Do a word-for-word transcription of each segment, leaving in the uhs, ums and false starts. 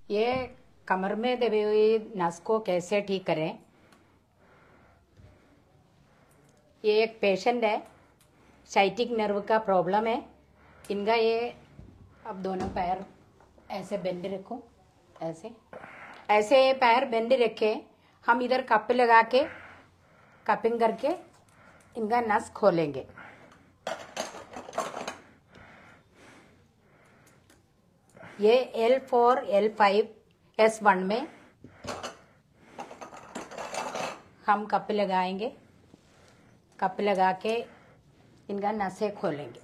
ये कमर में दबी हुई नस को कैसे ठीक करें। ये एक पेशेंट है, साइटिक नर्व का प्रॉब्लम है इनका। ये अब दोनों पैर ऐसे बेंड रखो, ऐसे ऐसे ये पैर बेंड रखे, हम इधर कप लगा के कपिंग करके इनका नस खोलेंगे। ये L four L five S one में हम कप लगाएंगे, कप लगा के इनका नसें खोलेंगे।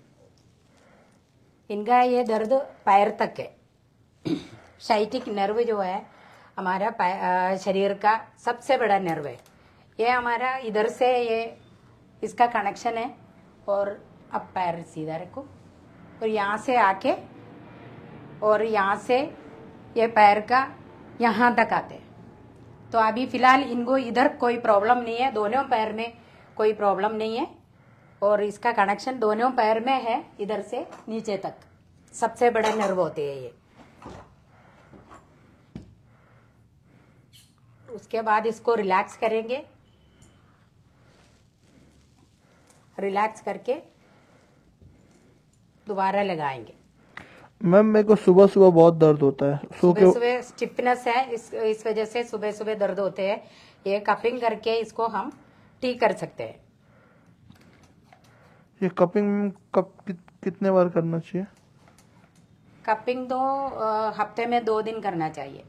इनका ये दर्द पैर तक है। साइटिक नर्व जो है हमारा शरीर का सबसे बड़ा नर्व है। ये हमारा इधर से ये इसका कनेक्शन है। और अब पैर सीधा रखो और यहाँ से आके और यहाँ से ये पैर का यहाँ तक आते हैं। तो अभी फिलहाल इनको इधर कोई प्रॉब्लम नहीं है, दोनों पैर में कोई प्रॉब्लम नहीं है और इसका कनेक्शन दोनों पैर में है, इधर से नीचे तक सबसे बड़ा नर्व होते हैं ये। उसके बाद इसको रिलैक्स करेंगे, रिलैक्स करके दोबारा लगाएंगे। मैम मेरे को सुबह सुबह बहुत दर्द होता है, सो सुबह सुबह स्टिफनेस है, इस इस वजह से सुबह सुबह दर्द होते हैं। ये कपिंग करके इसको हम ठीक कर सकते हैं। ये कपिंग कब कि, कितने बार करना चाहिए? कपिंग तो हफ्ते में दो दिन करना चाहिए।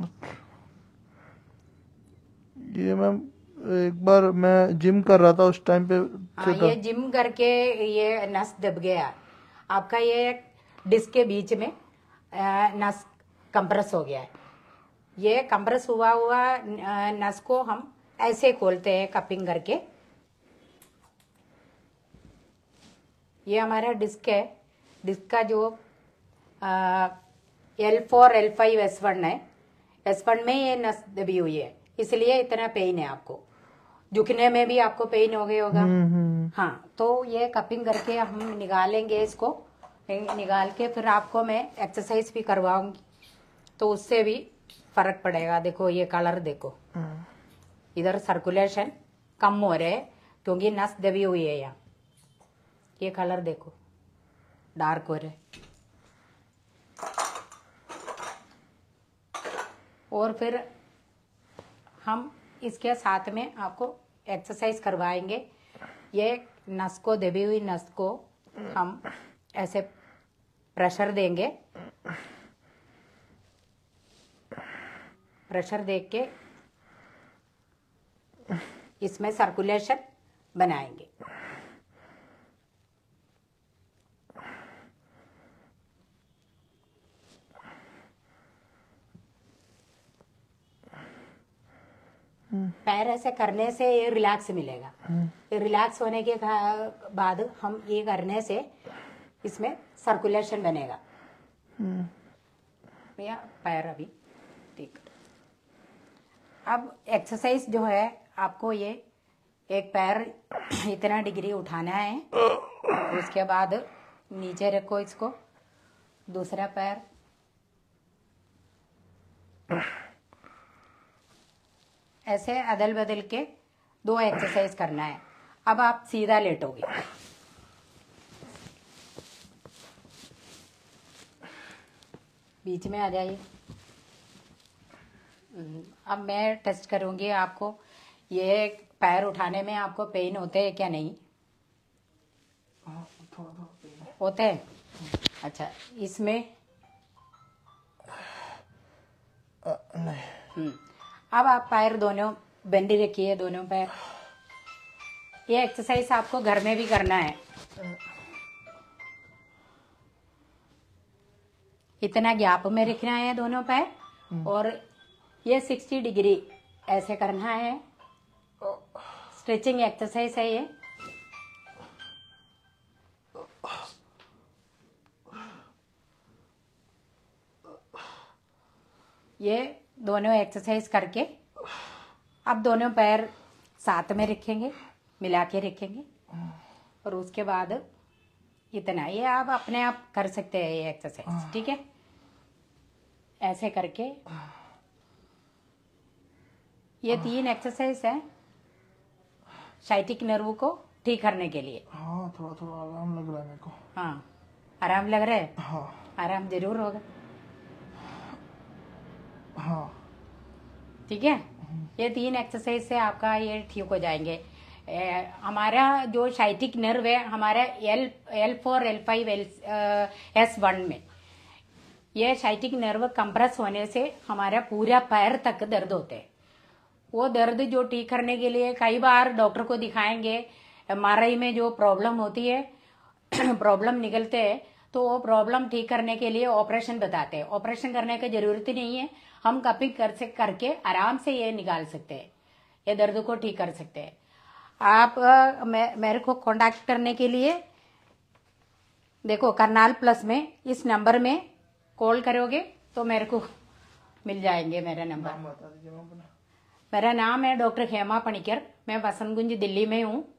ये मैम एक बार मैं जिम कर रहा था उस टाइम पे हाँ, ये जिम करके ये नस दब गया आपका, ये डिस्क के बीच में नस कंप्रेस हो गया है। ये कंप्रेस हुआ हुआ नस को हम ऐसे खोलते हैं कपिंग करके। ये हमारा डिस्क है, डिस्क का जो L four L five S one है, एस वन में ये नस दबी हुई है, इसलिए इतना पेन है आपको। झुकने में भी आपको पेन हो गया होगा। हाँ, तो ये कपिंग करके हम निकालेंगे इसको, निकाल के फिर आपको मैं एक्सरसाइज भी करवाऊंगी तो उससे भी फर्क पड़ेगा। देखो ये कलर देखो, इधर सर्कुलेशन कम हो रहे है क्योंकि नस दबी हुई है यहाँ। ये कलर देखो डार्क हो रहे। और फिर हम इसके साथ में आपको एक्सरसाइज करवाएंगे। ये नस को दबी हुई नस को हम ऐसे प्रेशर देंगे, प्रेशर दे के इसमें सर्कुलेशन बनाएंगे। पैर ऐसे करने से ये रिलैक्स मिलेगा। ये रिलैक्स होने के बाद हम ये करने से इसमें सर्कुलेशन बनेगा। भैया पैर अभी ठीक। अब एक्सरसाइज जो है आपको ये एक पैर इतना डिग्री उठाना है, उसके बाद नीचे रखो इसको, दूसरा पैर ऐसे अदल बदल के दो एक्सरसाइज करना है। अब आप सीधा लेटोगे, बीच में आ जाइए। अब मैं टेस्ट करूंगी आपको, ये पैर उठाने में आपको पेन होते हैं क्या? नहीं होते हैं? अच्छा, इसमें नहीं। अब आप पैर दोनों बेंड रखिए, दोनों पैर। ये एक्सरसाइज आपको घर में भी करना है। इतना गैप में रखना है दोनों पैर और ये साठ डिग्री ऐसे करना है। स्ट्रेचिंग एक्सरसाइज है ये। ये दोनों एक्सरसाइज करके अब दोनों पैर साथ में रखेंगे, मिला के रखेंगे और उसके बाद इतना ये आप अपने आप कर सकते हैं ये एक्सरसाइज। ठीक है, ऐसे करके ये तीन एक्सरसाइज है साइटिक नर्व को ठीक करने के लिए। हाँ थोड़ा थोड़ा आराम लग रहा है मेरे को। हाँ आराम लग रहा है। हाँ आराम जरूर होगा। हाँ ठीक है, ये तीन एक्सरसाइज से आपका ये ठीक हो जाएंगे। ए, हमारा जो साइटिक नर्व है हमारा L L four L five L S one में, ये साइटिक नर्व कंप्रेस होने से हमारा पूरा पैर तक दर्द होते हैं। वो दर्द जो ठीक करने के लिए कई बार डॉक्टर को दिखाएंगे, एमआरआई में जो प्रॉब्लम होती है प्रॉब्लम निकलते हैं तो वो प्रॉब्लम ठीक करने के लिए ऑपरेशन बताते हैं। ऑपरेशन करने की जरूरत ही नहीं है, हम कपिंग कर से करके आराम से ये निकाल सकते हैं, ये दर्द को ठीक कर सकते हैं। आप आ, मे, मेरे को कांटेक्ट करने के लिए देखो करनाल प्लस में इस नंबर में कॉल करोगे तो मेरे को मिल जाएंगे मेरा नंबर। नाम बता दीजिए मैम अपना। मेरा नाम है डॉक्टर हेमा पणिकर, मैं बसंत कुंज दिल्ली में हूँ।